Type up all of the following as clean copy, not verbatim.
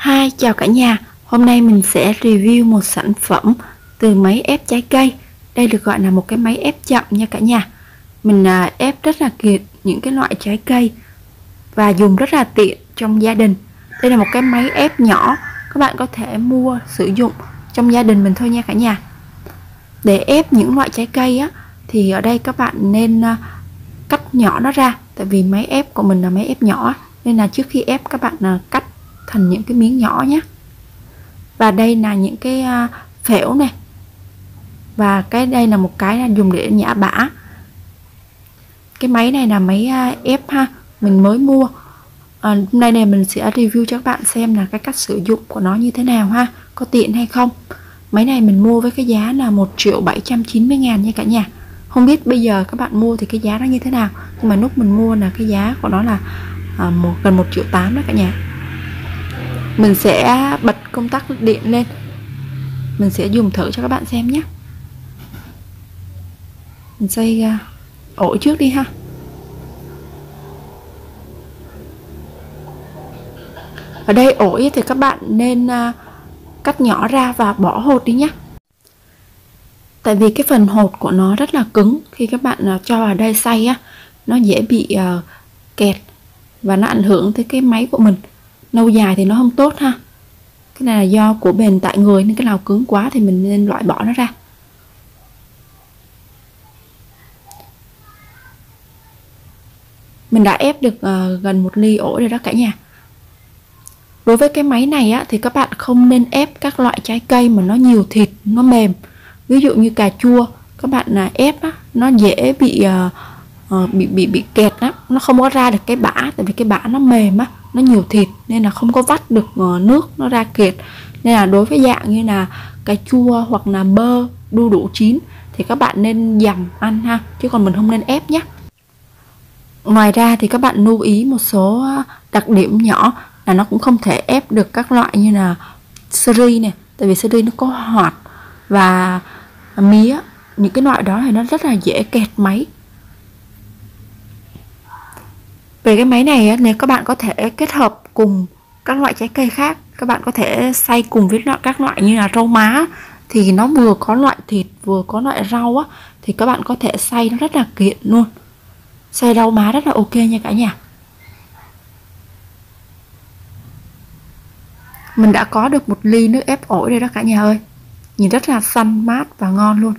Hi, chào cả nhà. Hôm nay mình sẽ review một sản phẩm từ máy ép trái cây. Đây được gọi là một cái máy ép chậm nha cả nhà. Mình ép rất là kiệt những cái loại trái cây và dùng rất là tiện trong gia đình. Đây là một cái máy ép nhỏ, các bạn có thể mua sử dụng trong gia đình mình thôi nha cả nhà. Để ép những loại trái cây á, thì ở đây các bạn nên cắt nhỏ nó ra. Tại vì máy ép của mình là máy ép nhỏ, nên là trước khi ép các bạn cắt thành những cái miếng nhỏ nhé. Và đây là những cái phễu này, và cái đây là một cái là dùng để nhả bã. Cái máy này là máy ép ha, mình mới mua. Hôm nay này mình sẽ review cho các bạn xem là cái cách sử dụng của nó như thế nào ha, có tiện hay không. Máy này mình mua với cái giá là 1.790.000 nha cả nhà. Không biết bây giờ các bạn mua thì cái giá nó như thế nào, nhưng mà lúc mình mua là cái giá của nó là gần 1.8 triệu đó cả nhà. Mình sẽ bật công tắc điện lên, mình sẽ dùng thử cho các bạn xem nhé. Mình xây ổ trước đi ha. Ở đây ổi thì các bạn nên cắt nhỏ ra và bỏ hột đi nhé. Tại vì cái phần hột của nó rất là cứng, khi các bạn cho vào đây xay á, nó dễ bị kẹt và nó ảnh hưởng tới cái máy của mình. Lâu dài thì nó không tốt ha. Cái này là do của bền tại người, nên cái nào cứng quá thì mình nên loại bỏ nó ra. Mình đã ép được gần 1 ly ổi rồi đó cả nhà. Đối với cái máy này á, thì các bạn không nên ép các loại trái cây mà nó nhiều thịt, nó mềm. Ví dụ như cà chua, các bạn ép á, nó dễ bị kẹt á, nó không có ra được cái bã. Tại vì cái bã nó mềm á, nó nhiều thịt nên là không có vắt được nước nó ra kiệt. Nên là đối với dạng như là cà chua hoặc là bơ, đu đủ chín thì các bạn nên dằm ăn ha, chứ còn mình không nên ép nhé. Ngoài ra thì các bạn lưu ý một số đặc điểm nhỏ là nó cũng không thể ép được các loại như là siri này, tại vì siri nó có hoạt, và mía, những cái loại đó thì nó rất là dễ kẹt máy. Về cái máy này nếu các bạn có thể kết hợp cùng các loại trái cây khác, các bạn có thể xay cùng với các loại như là rau má, thì nó vừa có loại thịt vừa có loại rau á, thì các bạn có thể xay nó rất là kiện luôn. Xay rau má rất là ok nha cả nhà. Mình đã có được 1 ly nước ép ổi rồi đó cả nhà ơi. Nhìn rất là xanh mát và ngon luôn.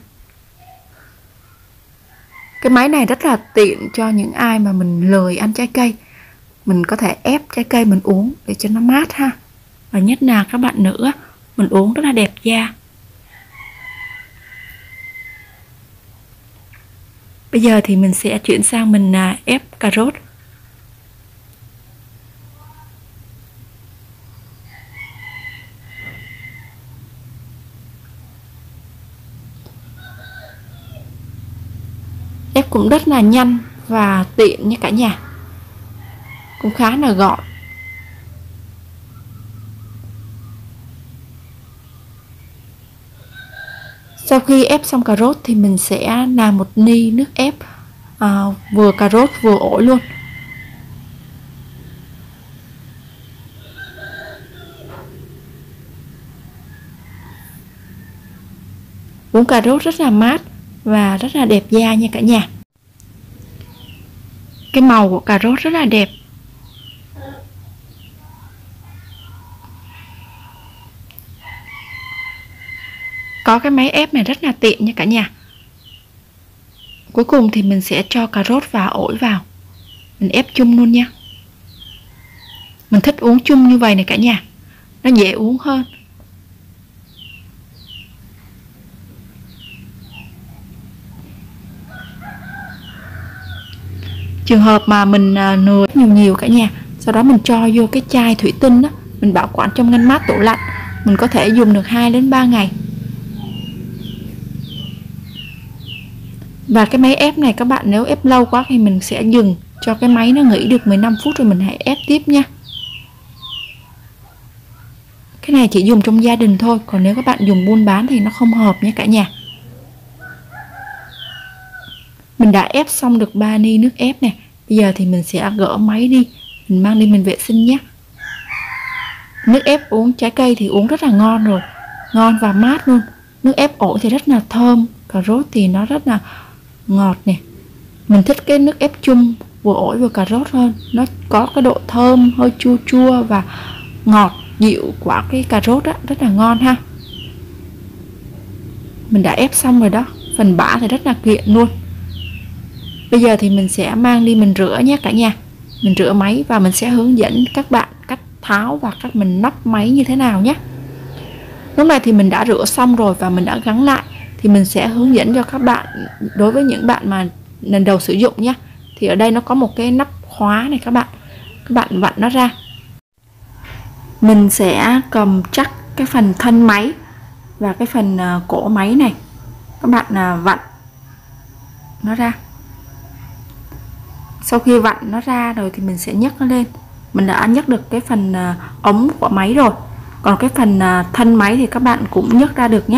Cái máy này rất là tiện cho những ai mà mình lười ăn trái cây. Mình có thể ép trái cây mình uống để cho nó mát ha. Và nhất là các bạn nữ, mình uống rất là đẹp da. Bây giờ thì mình sẽ chuyển sang mình ép cà rốt. Ép cũng rất là nhanh và tiện nha cả nhà, cũng khá là gọn. Sau khi ép xong cà rốt thì mình sẽ làm 1 ly nước ép vừa cà rốt vừa ổi luôn. Uống cà rốt rất là mát và rất là đẹp da nha cả nhà. Cái màu của cà rốt rất là đẹp. Có cái máy ép này rất là tiện nha cả nhà. Cuối cùng thì mình sẽ cho cà rốt và ổi vào, mình ép chung luôn nha. Mình thích uống chung như vậy này cả nhà, nó dễ uống hơn. Trường hợp mà mình nồi nhiều cả nhà, sau đó mình cho vô cái chai thủy tinh đó, mình bảo quản trong ngăn mát tủ lạnh, mình có thể dùng được 2 đến 3 ngày. Và cái máy ép này các bạn nếu ép lâu quá thì mình sẽ dừng cho cái máy nó nghỉ được 15 phút rồi mình hãy ép tiếp nha. Cái này chỉ dùng trong gia đình thôi, còn nếu các bạn dùng buôn bán thì nó không hợp nha cả nhà. Mình đã ép xong được 3 ly nước ép này. Bây giờ thì mình sẽ gỡ máy đi, mình mang đi mình vệ sinh nhé. Nước ép uống trái cây thì uống rất là ngon rồi, ngon và mát luôn. Nước ép ổi thì rất là thơm, cà rốt thì nó rất là ngọt nè. Mình thích cái nước ép chung vừa ổi vừa cà rốt hơn, nó có cái độ thơm hơi chua chua và ngọt dịu quả cái cà rốt đó, rất là ngon ha. Mình đã ép xong rồi đó, phần bã thì rất là kiện luôn. Bây giờ thì mình sẽ mang đi mình rửa nhé cả nhà. Mình rửa máy và mình sẽ hướng dẫn các bạn cách tháo và cách mình lắp máy như thế nào nhé. Lúc này thì mình đã rửa xong rồi và mình đã gắn lại, thì mình sẽ hướng dẫn cho các bạn. Đối với những bạn mà lần đầu sử dụng nhé, thì ở đây nó có một cái nắp khóa này các bạn vặn nó ra. Mình sẽ cầm chắc cái phần thân máy và cái phần cổ máy này, các bạn vặn nó ra. Sau khi vặn nó ra rồi thì mình sẽ nhấc nó lên. Mình đã nhấc được cái phần ống của máy rồi, còn cái phần thân máy thì các bạn cũng nhấc ra được nhé.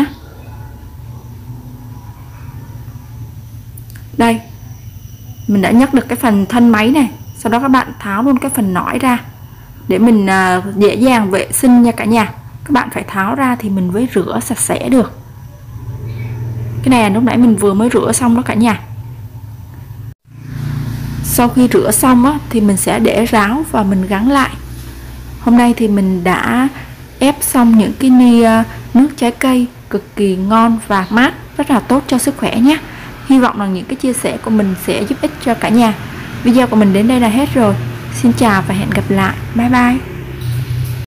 Đây, mình đã nhấc được cái phần thân máy này. Sau đó các bạn tháo luôn cái phần nõi ra để mình dễ dàng vệ sinh nha cả nhà. Các bạn phải tháo ra thì mình mới rửa sạch sẽ được. Cái này lúc nãy mình vừa mới rửa xong đó cả nhà. Sau khi rửa xong á, thì mình sẽ để ráo và mình gắn lại. Hôm nay thì mình đã ép xong những cái ly nước trái cây cực kỳ ngon và mát, rất là tốt cho sức khỏe nhé. Hy vọng rằng những cái chia sẻ của mình sẽ giúp ích cho cả nhà. Video của mình đến đây là hết rồi. Xin chào và hẹn gặp lại. Bye bye.